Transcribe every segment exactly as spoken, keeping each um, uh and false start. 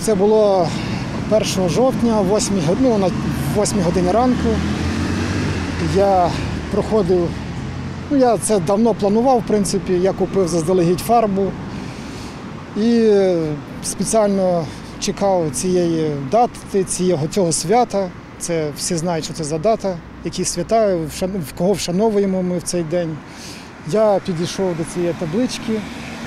Це було першого жовтня, ну, на восьмій годині ранку. Я проходив, ну я це давно планував, в принципі, я купив заздалегідь фарбу і спеціально чекав цієї дати, цього, цього свята. Це всі знають, що це за дата, які свята, в кого вшановуємо ми в цей день. Я підійшов до цієї таблички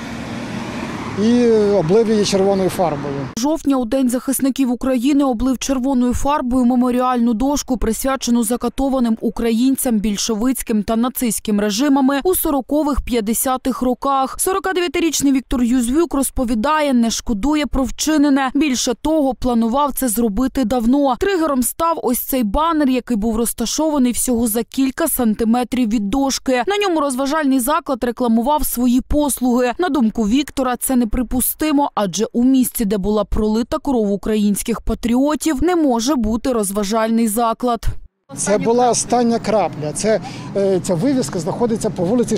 і облив її червоною фарбою. Жовтня у День захисників України облив червоною фарбою меморіальну дошку, присвячену закатованим українцям більшовицьким та нацистським режимами у сорокових-п'ятдесятих роках. сорокадев'ятирічний Віктор Юзвюк розповідає, не шкодує про вчинене. Більше того, планував це зробити давно. Тригером став ось цей банер, який був розташований всього за кілька сантиметрів від дошки. На ньому розважальний заклад рекламував свої послуги. На думку Віктора, це неприпустимо, адже у місці, де була пролита кров українських патріотів, не може бути розважальний заклад. Це була остання крапля. Це, ця вивіска знаходиться по вулиці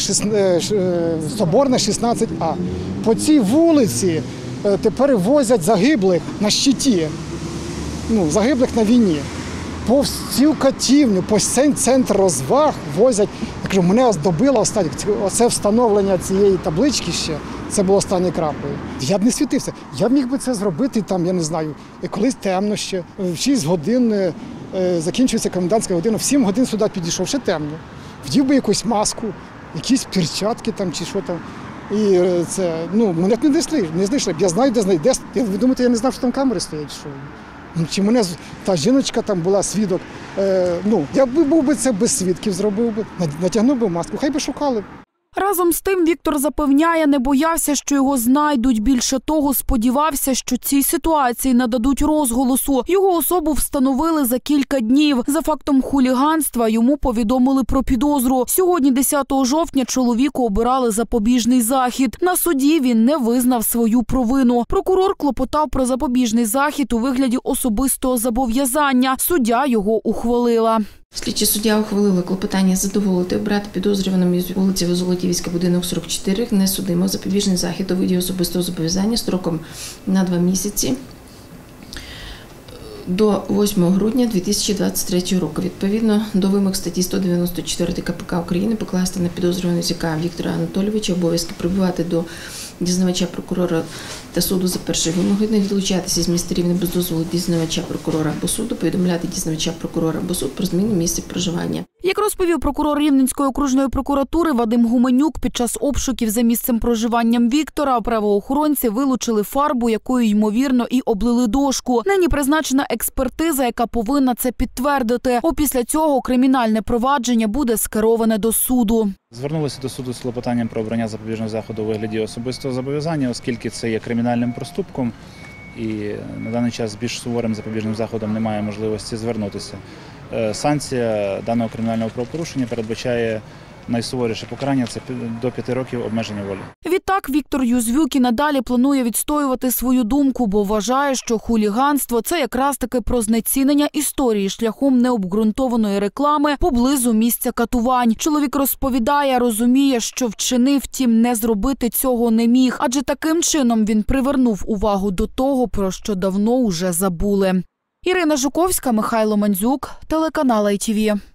Соборна, шістнадцять А. По цій вулиці тепер возять загиблих на щиті, ну, загиблих на війні. По всю Катівню, по центр розваг возять. Я кажу, мене оздобило останнє. Оце встановлення цієї таблички ще, це було останньою краплею. Я б не світився. Я б міг би це зробити, там, я не знаю, колись темно ще. В шість годин закінчується комендантська година, в сім годин сюди підійшов, ще темно. Вдів би якусь маску, якісь перчатки там чи що там. І це, ну, мене не знайшли, не знайшли. Я знаю, де знайти. Ви думаєте, я не знав, що там камери стоять? Що? Чи мене та жіночка там була, свідок, е, ну, я б був би це без свідків зробив би, натягнув би маску, хай би шукали. Разом з тим Віктор запевняє, не боявся, що його знайдуть. Більше того, сподівався, що цій ситуації нададуть розголосу. Його особу встановили за кілька днів. За фактом хуліганства йому повідомили про підозру. Сьогодні, десятого жовтня, чоловіку обирали запобіжний захід. На суді він не визнав свою провину. Прокурор клопотав про запобіжний захід у вигляді особистого зобов'язання. Суддя його ухвалила. Слідчий суддя ухвалила клопотання задоволити, обрати підозрюваним із вулиці Золотівська, будинок сорок чотири, не судимо, запобіжний захід у виді особистого зобов'язання строком на два місяці до восьмого грудня дві тисячі двадцять третього року. Відповідно до вимог статті сто дев'яносто чотири Ка Пе Ка України покласти на підозрюваного Зіка Віктора Анатолійовича обов'язки прибувати до дізнавача прокурора та суду за першою вимогою, не відлучатися з місця рівня без дозволу дізнавача прокурора або суду, повідомляти дізнавача прокурора або суд про зміну місця проживання. Як розповів прокурор Рівненської окружної прокуратури Вадим Гуменюк, під час обшуків за місцем проживанням Віктора правоохоронці вилучили фарбу, якою, ймовірно, і облили дошку. Нині призначена експертиза, яка повинна це підтвердити. Опісля цього кримінальне провадження буде скероване до суду. Звернулися до суду з клопотанням про обрання запобіжного заходу у вигляді особистого зобов'язання, оскільки це є кримінальним проступком і на даний час більш суворим запобіжним заходом немає можливості звернутися. Санкція даного кримінального правопорушення передбачає найсуворіше покарання – це до п'яти років обмеження волі. Відтак Віктор Юзвюк і надалі планує відстоювати свою думку, бо вважає, що хуліганство – це якраз таки про знецінення історії шляхом необґрунтованої реклами поблизу місця катувань. Чоловік розповідає, розуміє, що вчинив, втім не зробити цього не міг, адже таким чином він привернув увагу до того, про що давно уже забули. Ірина Жуковська, Михайло Мандзюк, телеканал Ай Ті Ві.